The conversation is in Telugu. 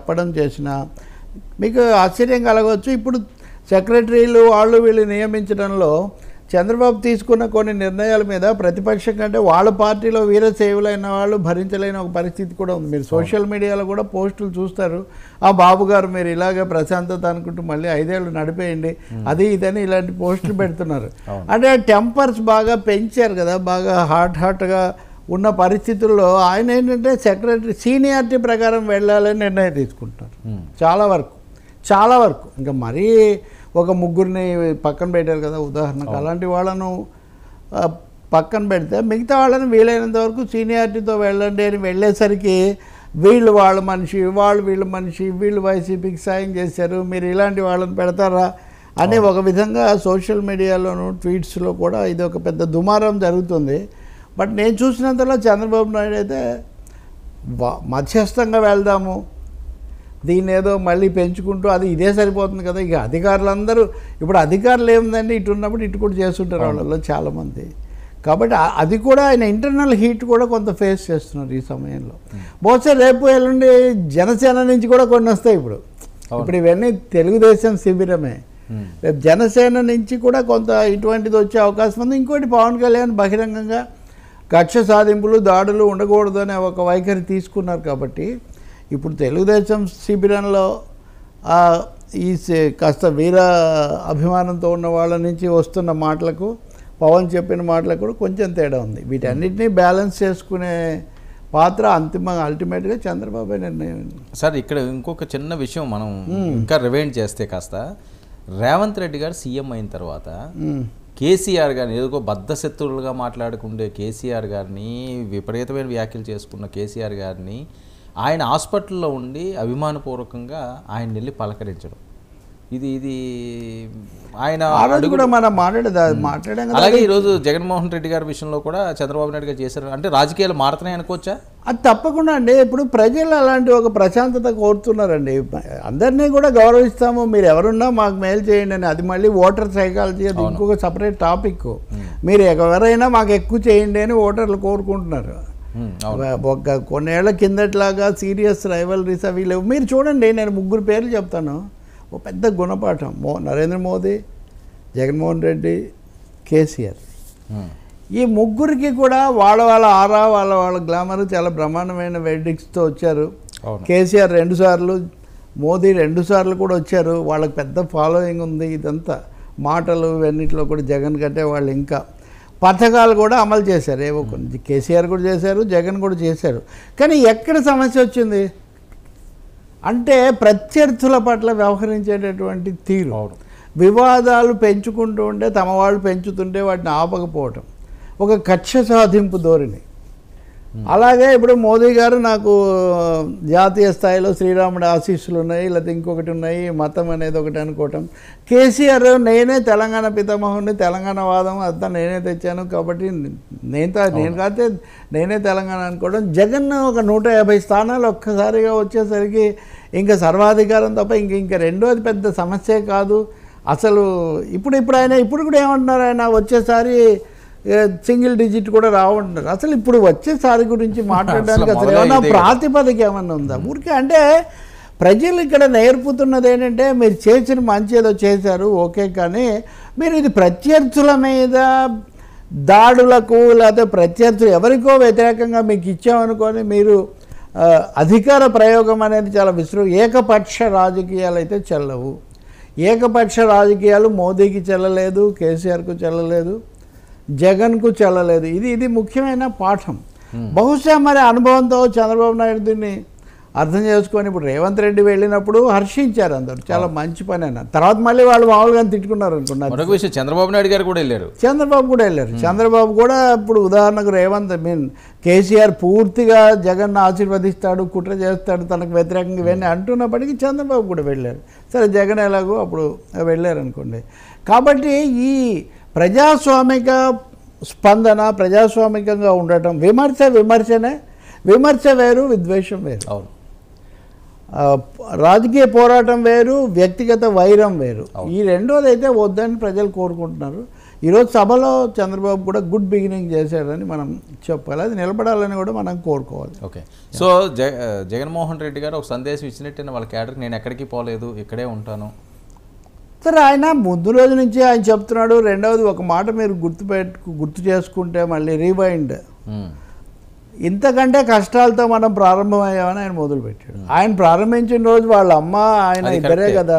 చెప్పడం చేసినా మీకు ఆశ్చర్యం కలగవచ్చు. ఇప్పుడు సెక్రటరీలు వాళ్ళు వీళ్ళు నియమించడంలో చంద్రబాబు తీసుకున్న కొన్ని నిర్ణయాల మీద ప్రతిపక్షం కంటే వాళ్ళ పార్టీలో వీరసేవులైన వాళ్ళు భరించలేని ఒక పరిస్థితి కూడా ఉంది. మీరు సోషల్ మీడియాలో కూడా పోస్టులు చూస్తారు, ఆ బాబు గారు మీరు ఇలాగే ప్రశాంతత అనుకుంటూ మళ్ళీ 5 ఏళ్ళు నడిపేయండి అది ఇదని ఇలాంటి పోస్టులు పెడుతున్నారు. అంటే టెంపర్స్ బాగా పెంచారు కదా, బాగా హాట్గా ఉన్న పరిస్థితుల్లో ఆయన ఏంటంటే సెక్రటరీ సీనియారిటీ ప్రకారం వెళ్ళాలని నిర్ణయం తీసుకుంటున్నారు. చాలా వరకు ఇంకా మరీ ఒక ముగ్గురిని పక్కన పెట్టారు కదా ఉదాహరణకు, అలాంటి వాళ్ళను పక్కన పెడితే మిగతా వాళ్ళని వీలైనంత వరకు సీనియారిటీతో వెళ్ళండి అని వెళ్ళేసరికి వీళ్ళు వాళ్ళ మనిషి వీళ్ళ మనిషి, వీళ్ళు వైసీపీకి సాయం చేశారు, మీరు ఇలాంటి వాళ్ళని పెడతారా అని ఒక విధంగా సోషల్ మీడియాలోను ట్వీట్స్లో కూడా ఇది ఒక పెద్ద దుమారం జరుగుతుంది. బట్ నేను చూసినంతలో చంద్రబాబు నాయుడు అయితే మధ్యస్థంగా వెళ్దాము, దీన్ని ఏదో మళ్ళీ పెంచుకుంటూ అది ఇదే సరిపోతుంది కదా, ఇక అధికారులందరూ ఇప్పుడు అధికారులు ఏముందండి ఇటు ఉన్నప్పుడు ఇటు కూడా చేస్తుంటారు వాళ్ళలో చాలామంది. కాబట్టి అది కూడా ఆయన ఇంటర్నల్ హీట్ కూడా కొంత ఫేస్ చేస్తున్నారు ఈ సమయంలో. బహుశా రేపు ఎల్లుండి జనసేన నుంచి కూడా కొన్ని వస్తాయి. ఇప్పుడు ఇవన్నీ తెలుగుదేశం శిబిరమే, రేపు జనసేన నుంచి కూడా కొంత ఇటువంటిది వచ్చే అవకాశం ఉంది. ఇంకోటి పవన్ కళ్యాణ్ బహిరంగంగా కక్ష సాధింపులు దాడులు ఉండకూడదు అనే ఒక వైఖరి తీసుకున్నారు. కాబట్టి ఇప్పుడు తెలుగుదేశం శిబిరంలో ఈ కాస్త వీర అభిమానంతో ఉన్న వాళ్ళ నుంచి వస్తున్న మాటలకు పవన్ చెప్పిన మాటలకు కూడా కొంచెం తేడా ఉంది. వీటన్నిటినీ బ్యాలెన్స్ చేసుకునే పాత్ర అల్టిమేట్గా చంద్రబాబు నిర్ణయం. సార్ ఇక్కడ ఇంకొక చిన్న విషయం మనం ఇంకా రివైండ్ చేస్తే కాస్త రేవంత్ రెడ్డి గారు సీఎం అయిన తర్వాత కేసీఆర్ గారిని ఏదో బద్ధశత్రువులుగా మాట్లాడుకుంటే కేసీఆర్ గారిని విపరీతమైన వ్యాఖ్యలు చేసుకున్న కేసీఆర్ గారిని ఆయన హాస్పిటల్లో ఉండి అభిమానపూర్వకంగా ఆయన వెళ్ళి పలకరించడం, ఇది ఆయన కూడా మనం మాట్లాడాం. అలాగే ఈరోజు జగన్మోహన్ రెడ్డి గారి విషయంలో కూడా చంద్రబాబు నాయుడు గారు చేశారు. అంటే రాజకీయాలు మారుతున్నాయి అనుకోవచ్చా? అది తప్పకుండా అండి. ఇప్పుడు ప్రజలు అలాంటి ఒక ప్రశాంతత కోరుతున్నారండి. అందరినీ కూడా గౌరవిస్తాము, మీరు ఎవరున్నా మాకు మేలు చేయండి అని. అది మళ్ళీ ఓటర్ సైకాలజీ, అది ఇంకొక సపరేట్ టాపిక్. మీరు ఎవరైనా మాకు ఎక్కువ చేయండి అని ఓటర్లు కోరుకుంటున్నారు. ఒక కొన్నేళ్ల కిందట్లాగా సీరియస్ రైవలరీస్ అవి లేవు. మీరు చూడండి, నేను 3 పేర్లు చెప్తాను, ఒక పెద్ద గుణపాఠం. నరేంద్ర మోదీ, జగన్మోహన్ రెడ్డి, కేసీఆర్. ఈ 3కి కూడా వాళ్ళ ఆరా వాళ్ళ గ్లామర్ చాలా బ్రహ్మాండమైన వెడ్డింగ్స్తో వచ్చారు. కేసీఆర్ 2 సార్లు, మోదీ 2 సార్లు కూడా వచ్చారు. వాళ్ళకి పెద్ద ఫాలోయింగ్ ఉంది. ఇదంతా మాటలు ఇవన్నిటిలో కూడా జగన్ కంటే వాళ్ళు ఇంకా పథకాలు కూడా అమలు చేశారు. ఏవో కొన్ని కేసీఆర్ కూడా చేశారు, జగన్ కూడా చేశారు. కానీ ఎక్కడ సమస్య వచ్చింది అంటే ప్రత్యర్థుల పట్ల వ్యవహరించేటటువంటి తీరు. వివాదాలు పెంచుకుంటూ ఉంటే తమ వాళ్ళు పెంచుతుంటే వాటిని ఆపకపోవటం, ఒక కక్ష సాధింపు ధోరణి. అలాగే ఇప్పుడు మోదీ గారు నాకు జాతీయ స్థాయిలో శ్రీరాముడి ఆశీస్సులు ఉన్నాయి, లేకపోతే ఇంకొకటి ఉన్నాయి, మతం అనేది ఒకటి అనుకోవటం. కేసీఆర్ నేనే తెలంగాణ పితామహుని, తెలంగాణ వాదం అంతా నేనే తెచ్చాను కాబట్టి నేనే తెలంగాణ అనుకోవడం. జగన్ ఒక 150 స్థానాలు ఒక్కసారిగా వచ్చేసరికి ఇంకా సర్వాధికారం తప్ప ఇంకా రెండోది పెద్ద సమస్యే కాదు అసలు. ఇప్పుడు ఆయన ఇప్పుడు కూడా ఏమంటున్నారు, ఆయన వచ్చేసారి సింగిల్ డిజిట్ కూడా రావంటున్నారు. అసలు ఇప్పుడు వచ్చేసారి గురించి మాట్లాడడానికి అసలు ఏమన్నా ప్రాతిపదిక ఏమన్నా ఉందా? ఊరికే అంటే ప్రజలు ఇక్కడ నేర్పుతున్నది ఏంటంటే మీరు చేసిన మంచి ఏదో చేశారు ఓకే, కానీ మీరు ఇది ప్రత్యర్థుల మీద దాడులకు లేకపోతే ప్రత్యర్థులు ఎవరికో వ్యతిరేకంగా మీకు ఇచ్చామనుకొని మీరు అధికార ప్రయోగం అనేది చాలా ఏకపక్ష రాజకీయాలు అయితే చెల్లవు. ఏకపక్ష రాజకీయాలు మోదీకి చెల్లలేదు, కేసీఆర్కు చెల్లలేదు, జగన్కు చెల్లలేదు. ఇది ముఖ్యమైన పాఠం. బహుశా మరి అనుభవంతో చంద్రబాబు నాయుడు దీన్ని అర్థం చేసుకొని ఇప్పుడు రేవంత్ రెడ్డి వెళ్ళినప్పుడు హర్షించారు అందరూ, చాలా మంచి పని అన్నారు. తర్వాత మళ్ళీ వాళ్ళు మామూలుగా తిట్టుకున్నారు అనుకున్నారు. చంద్రబాబు నాయుడు గారు కూడా వెళ్ళారు, చంద్రబాబు కూడా ఇప్పుడు ఉదాహరణకు కేసీఆర్ పూర్తిగా జగన్ ఆశీర్వదిస్తాడు, కుట్ర చేస్తాడు, తనకు వ్యతిరేకంగా ఇవన్నీ అంటున్నప్పటికీ చంద్రబాబు కూడా వెళ్ళారు. సరే జగన్ ఎలాగో అప్పుడు వెళ్ళారు అనుకోండి. కాబట్టి ఈ ప్రజాస్వామిక స్పందన, ప్రజాస్వామికంగా ఉండటం, విమర్శ వేరు, విద్వేషం వేరు. రాజకీయ పోరాటం వేరు, వ్యక్తిగత వైరం వేరు. ఈ రెండోది అయితే వద్దని ప్రజలు కోరుకుంటున్నారు. ఈరోజు సభలో చంద్రబాబు కూడా గుడ్ బిగినింగ్ చేశారని మనం చెప్పాలి, అది నిలబడాలని కూడా మనం కోరుకోవాలి. ఓకే, సో జగన్మోహన్ రెడ్డి గారు ఒక సందేశం ఇచ్చినట్టు వాళ్ళ క్యాడర్కి నేను ఎక్కడికి పోలేదు, ఇక్కడే ఉంటాను. సరే, ఆయన ముందు రోజు నుంచి ఆయన చెప్తున్నాడు. రెండవది ఒక మాట మీరు గుర్తు చేసుకుంటే మళ్ళీ రీవైండ్, ఇంతకంటే కష్టాలతో మనం ప్రారంభమయ్యామని ఆయన మొదలుపెట్టాడు. ఆయన ప్రారంభించిన రోజు వాళ్ళ అమ్మ ఆయన ఇద్దరే కదా.